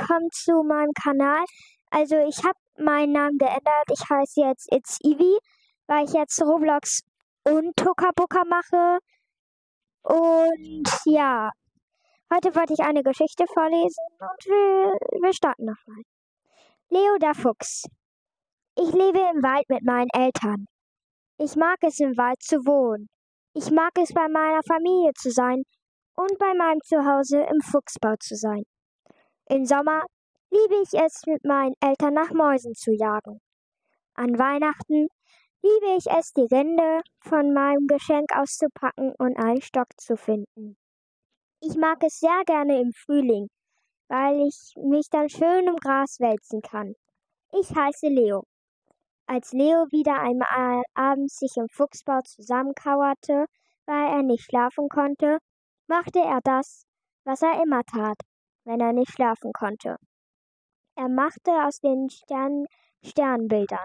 willkommen zu meinem Kanal. Also ich habe meinen Namen geändert. Ich heiße jetzt It's Eevee, weil ich jetzt Roblox und Tokaboka mache. Und ja, heute wollte ich eine Geschichte vorlesen und wir starten nochmal. Leo der Fuchs. Ich lebe im Wald mit meinen Eltern. Ich mag es, im Wald zu wohnen. Ich mag es, bei meiner Familie zu sein und bei meinem Zuhause im Fuchsbau zu sein. Im Sommer liebe ich es, mit meinen Eltern nach Mäusen zu jagen. An Weihnachten liebe ich es, die Rinde von meinem Geschenk auszupacken und einen Stock zu finden. Ich mag es sehr gerne im Frühling, weil ich mich dann schön im Gras wälzen kann. Ich heiße Leo. Als Leo wieder einmal abends sich im Fuchsbau zusammenkauerte, weil er nicht schlafen konnte, machte er das, was er immer tat, wenn er nicht schlafen konnte. Er machte aus den Sternbilder.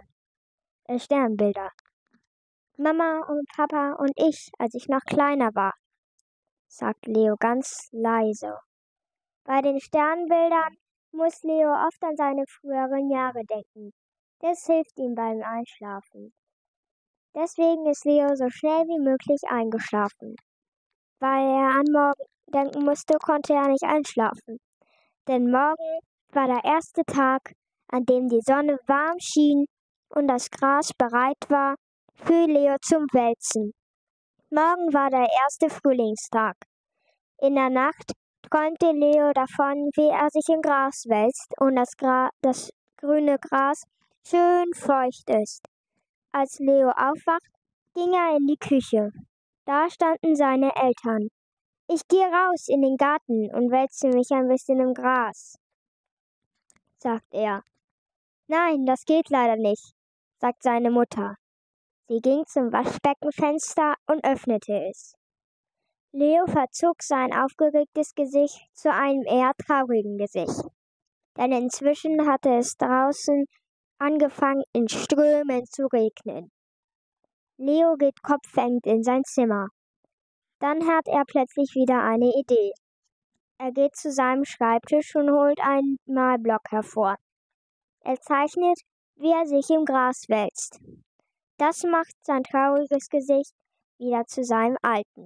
Mama und Papa und ich, als ich noch kleiner war, sagt Leo ganz leise. Bei den Sternbildern muss Leo oft an seine früheren Jahre denken. Das hilft ihm beim Einschlafen. Deswegen ist Leo so schnell wie möglich eingeschlafen. Weil er an morgen denken musste, konnte er nicht einschlafen. Denn morgen war der erste Tag, an dem die Sonne warm schien und das Gras bereit war für Leo zum Wälzen. Morgen war der erste Frühlingstag. In der Nacht träumte Leo davon, wie er sich im Gras wälzt und das grüne Gras schön feucht ist. Als Leo aufwacht, ging er in die Küche. Da standen seine Eltern. Ich gehe raus in den Garten und wälze mich ein bisschen im Gras, sagt er. Nein, das geht leider nicht, sagt seine Mutter. Sie ging zum Waschbeckenfenster und öffnete es. Leo verzog sein aufgeregtes Gesicht zu einem eher traurigen Gesicht. Denn inzwischen hatte es draußen angefangen, in Strömen zu regnen. Leo geht kopfhängend in sein Zimmer. Dann hat er plötzlich wieder eine Idee. Er geht zu seinem Schreibtisch und holt einen Malblock hervor. Er zeichnet, wie er sich im Gras wälzt. Das macht sein trauriges Gesicht wieder zu seinem alten.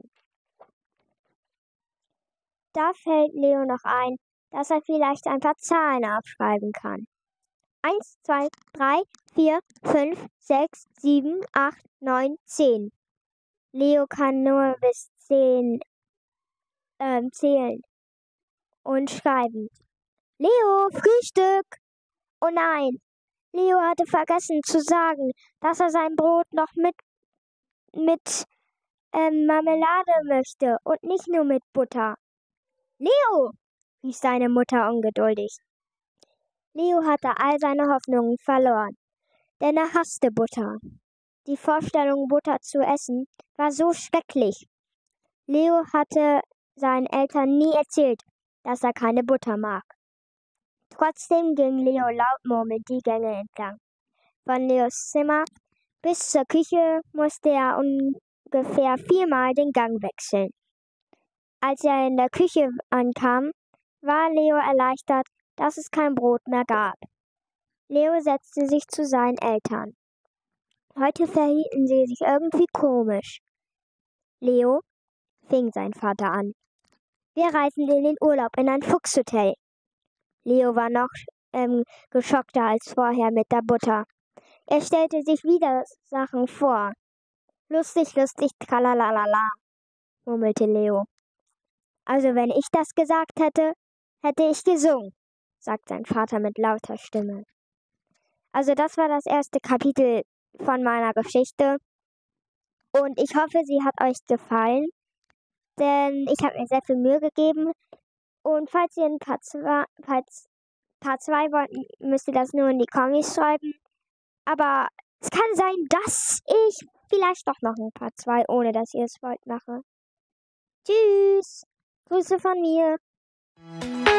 Da fällt Leo noch ein, dass er vielleicht ein paar Zahlen aufschreiben kann. 1, 2, 3, 4, 5, 6, 7, 8, 9, 10. Leo kann nur bis 10 zählen und schreiben. Leo, Frühstück! Oh nein, Leo hatte vergessen zu sagen, dass er sein Brot noch mit Marmelade möchte und nicht nur mit Butter. Leo, rief seine Mutter ungeduldig. Leo hatte all seine Hoffnungen verloren, denn er hasste Butter. Die Vorstellung, Butter zu essen, war so schrecklich. Leo hatte seinen Eltern nie erzählt, dass er keine Butter mag. Trotzdem ging Leo laut murmelnd die Gänge entlang. Von Leos Zimmer bis zur Küche musste er ungefähr 4-mal den Gang wechseln. Als er in der Küche ankam, war Leo erleichtert, dass es kein Brot mehr gab. Leo setzte sich zu seinen Eltern. Heute verhielten sie sich irgendwie komisch. Leo, fing sein Vater an. Wir reisen in den Urlaub in ein Fuchshotel. Leo war noch geschockter als vorher mit der Butter. Er stellte sich wieder Sachen vor. Lustig, tralalala, murmelte Leo. Also wenn ich das gesagt hätte, hätte ich gesungen, sagt sein Vater mit lauter Stimme. Also das war das erste Kapitel von meiner Geschichte. Und ich hoffe, sie hat euch gefallen, denn ich habe mir sehr viel Mühe gegeben. Und falls ihr ein Part 2 wollt, müsst ihr das nur in die Kommis schreiben. Aber es kann sein, dass ich vielleicht doch noch ein Part 2, ohne dass ihr es wollt, mache. Tschüss! Grüße von mir!